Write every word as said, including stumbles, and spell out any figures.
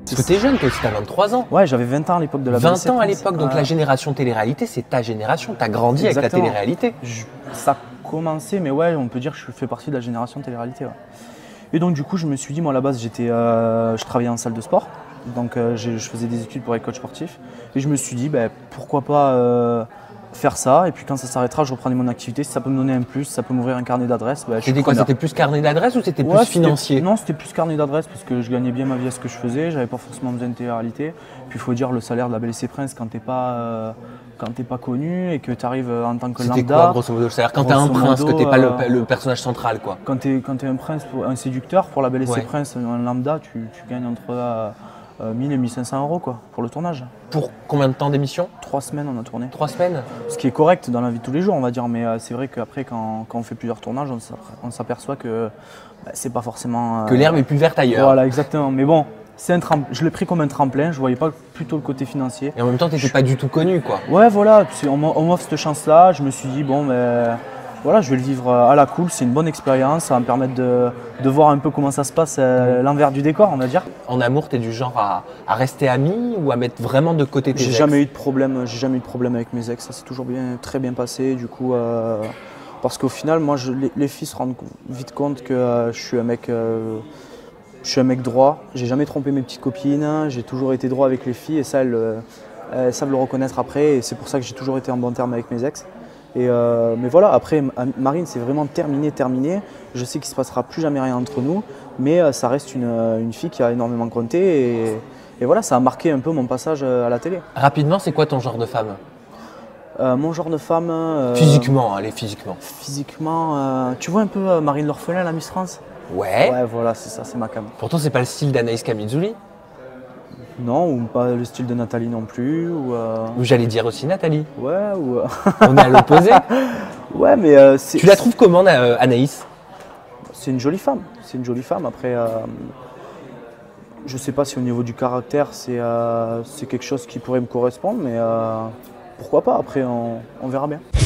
Parce que t'es jeune, toi aussi, t'as vingt-trois ans. Ouais, j'avais vingt ans à l'époque de la B L C vingt ans à Prince. l'époque, donc Ouais. la génération télé-réalité, c'est ta génération. T'as grandi avec la Exactement. télé-réalité. Je- Ça a commencé, mais ouais, on peut dire que je fais partie de la génération télé-réalité. Ouais. Et donc du coup, je me suis dit, moi à la base, j'étais, euh, je travaillais en salle de sport, donc euh, j'ai- je faisais des études pour être coach sportif. Et je me suis dit, ben, pourquoi pas euh, faire ça, et puis quand ça s'arrêtera, je reprendrai mon activité. Si ça peut me donner un plus, ça peut m'ouvrir un carnet d'adresses. Ben, je suis C'était quoi? preneur. C'était plus carnet d'adresse ou c'était Ouais, plus c'était- financier? Non, c'était plus carnet d'adresses parce que je gagnais bien ma vie à ce que je faisais, j'avais pas forcément besoin de télé-réalité. Puis il faut dire, le salaire de la B L C Prince, quand t'es pas, euh, quand t'es pas connu et que tu arrives en tant que C'était lambda. quoi, grosso modo, le salaire? Quand t'es un grosso prince, modo, que t'es pas le, euh, le personnage central, quoi. Quand tu es, quand t'es un prince, pour- un séducteur, pour la B L C Ouais. Prince, un lambda, tu, tu gagnes entre euh, euh, mille et mille cinq cents euros quoi, pour le tournage. Pour combien de temps d'émission? Trois semaines on a tourné. Trois semaines? Ce qui est correct dans la vie de tous les jours, on va dire, mais euh, c'est vrai qu'après, quand, quand on fait plusieurs tournages, on s'app- on s'aperçoit que bah, c'est pas forcément. euh, Que l'herbe est plus verte ailleurs. Voilà, exactement. Mais bon, c'est un trem- je l'ai pris comme un tremplin, je voyais pas plutôt le côté financier. Et en même temps, t'étais pas du tout connu, quoi. Ouais, voilà, puis on m'a- on m'offre cette chance-là, je me suis dit, bon, ben. Voilà, je vais le vivre à la cool, c'est une bonne expérience, ça va me permettre de, de voir un peu comment ça se passe, euh, l'envers du décor, on va dire. En amour, t'es du genre à, à rester ami ou à mettre vraiment de côté tes J'ai ex? jamais eu de problème, j'ai jamais eu de problème avec mes ex, ça s'est toujours bien, très bien passé, du coup, euh, parce qu'au final, moi, je- les, les filles se rendent vite compte que euh, je suis un mec, euh, je suis un mec droit, j'ai jamais trompé mes petites copines, j'ai toujours été droit avec les filles et ça, elles, euh, elles savent le reconnaître après et c'est pour ça que j'ai toujours été en bon terme avec mes ex. Et euh, mais voilà, après Marine, c'est vraiment terminé, terminé. Je sais qu'il ne se passera plus jamais rien entre nous, mais euh, ça reste une, une fille qui a énormément compté et, et voilà, ça a marqué un peu mon passage à la télé. Rapidement, c'est quoi ton genre de femme? Euh, mon genre de femme. euh, Physiquement, allez, physiquement. Physiquement, euh, tu vois un peu euh, Marine l'orphelin, la Miss France? Ouais. Ouais, voilà, c'est ça, c'est ma cam. Pourtant, c'est pas le style d'Anaïs Camizuli. Non, ou pas le style de Nathalie non plus, ou. euh, Ou j'allais dire aussi Nathalie. Ouais, ou. euh, On est à l'opposé. ouais, mais euh, c'est. Tu la trouves comment, euh, Anaïs? C'est une jolie femme. C'est une jolie femme. Après, euh, je sais pas si au niveau du caractère, c'est euh, c'est quelque chose qui pourrait me correspondre, mais euh, pourquoi pas. Après, on, on verra bien.